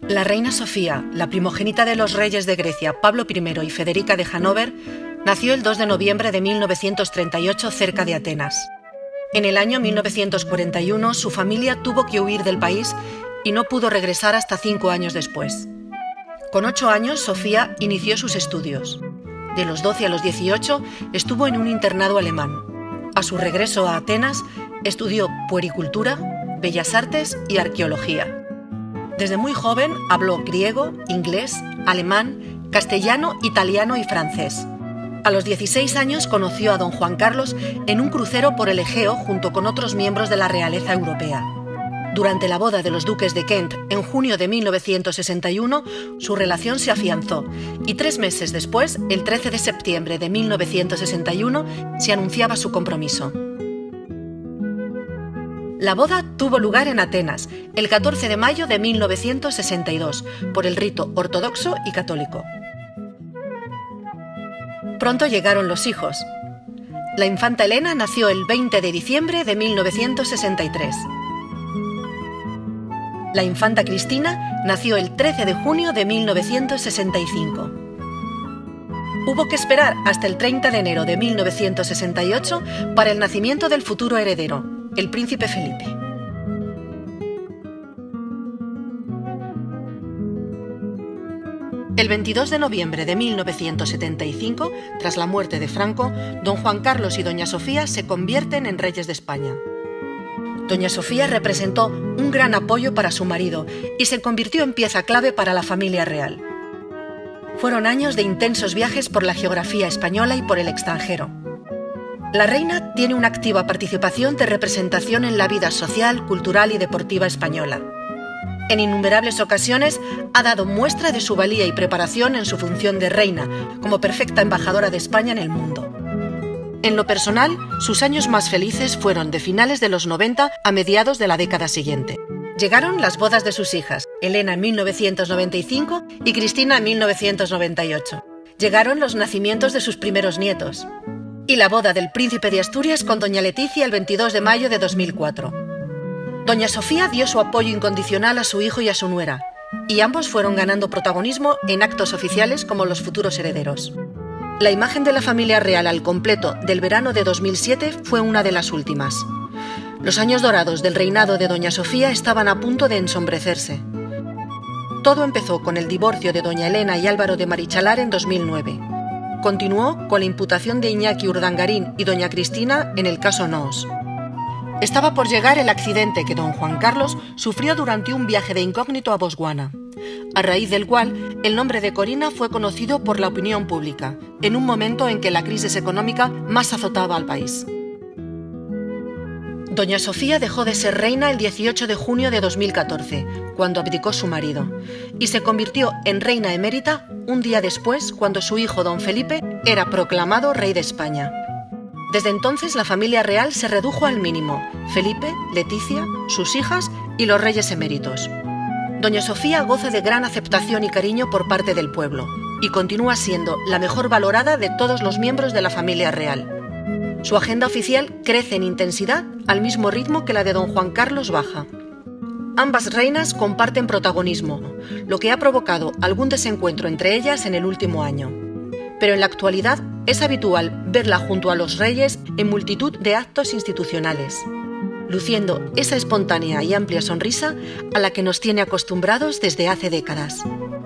La reina Sofía, la primogénita de los reyes de Grecia, Pablo I y Federica de Hannover, nació el 2 de noviembre de 1938 cerca de Atenas. En el año 1941 su familia tuvo que huir del país y no pudo regresar hasta 5 años después. Con 8 años, Sofía inició sus estudios. De los 12 a los 18 estuvo en un internado alemán. A su regreso a Atenas, estudió puericultura, bellas artes y arqueología. Desde muy joven habló griego, inglés, alemán, castellano, italiano y francés. A los 16 años conoció a don Juan Carlos en un crucero por el Egeo junto con otros miembros de la realeza europea. Durante la boda de los duques de Kent en junio de 1961, su relación se afianzó y 3 meses después, el 13 de septiembre de 1961, se anunciaba su compromiso. La boda tuvo lugar en Atenas, el 14 de mayo de 1962, por el rito ortodoxo y católico. Pronto llegaron los hijos. La infanta Elena nació el 20 de diciembre de 1963. La infanta Cristina nació el 13 de junio de 1965. Hubo que esperar hasta el 30 de enero de 1968 para el nacimiento del futuro heredero, el príncipe Felipe. El 22 de noviembre de 1975, tras la muerte de Franco, don Juan Carlos y doña Sofía se convierten en reyes de España. Doña Sofía representó un gran apoyo para su marido y se convirtió en pieza clave para la familia real. Fueron años de intensos viajes por la geografía española y por el extranjero. La reina tiene una activa participación de representación en la vida social, cultural y deportiva española. En innumerables ocasiones ha dado muestra de su valía y preparación en su función de reina, como perfecta embajadora de España en el mundo. En lo personal, sus años más felices fueron de finales de los 90 a mediados de la década siguiente. Llegaron las bodas de sus hijas, Elena en 1995 y Cristina en 1998. Llegaron los nacimientos de sus primeros nietos. Y la boda del príncipe de Asturias con doña Leticia el 22 de mayo de 2004. Doña Sofía dio su apoyo incondicional a su hijo y a su nuera, y ambos fueron ganando protagonismo en actos oficiales como los futuros herederos. La imagen de la familia real al completo del verano de 2007 fue una de las últimas. Los años dorados del reinado de doña Sofía estaban a punto de ensombrecerse. Todo empezó con el divorcio de doña Elena y Álvaro de Marichalar en 2009. Continuó con la imputación de Iñaki Urdangarín y doña Cristina en el caso Noos. Estaba por llegar el accidente que don Juan Carlos sufrió durante un viaje de incógnito a Botswana, a raíz del cual el nombre de Corina fue conocido por la opinión pública, en un momento en que la crisis económica más azotaba al país. Doña Sofía dejó de ser reina el 18 de junio de 2014, cuando abdicó su marido, y se convirtió en reina emérita un día después, cuando su hijo don Felipe era proclamado rey de España. Desde entonces la familia real se redujo al mínimo: Felipe, Leticia, sus hijas y los reyes eméritos. Doña Sofía goza de gran aceptación y cariño por parte del pueblo, y continúa siendo la mejor valorada de todos los miembros de la familia real. Su agenda oficial crece en intensidad al mismo ritmo que la de don Juan Carlos baja. Ambas reinas comparten protagonismo, lo que ha provocado algún desencuentro entre ellas en el último año. Pero en la actualidad es habitual verla junto a los reyes en multitud de actos institucionales, luciendo esa espontánea y amplia sonrisa a la que nos tiene acostumbrados desde hace décadas.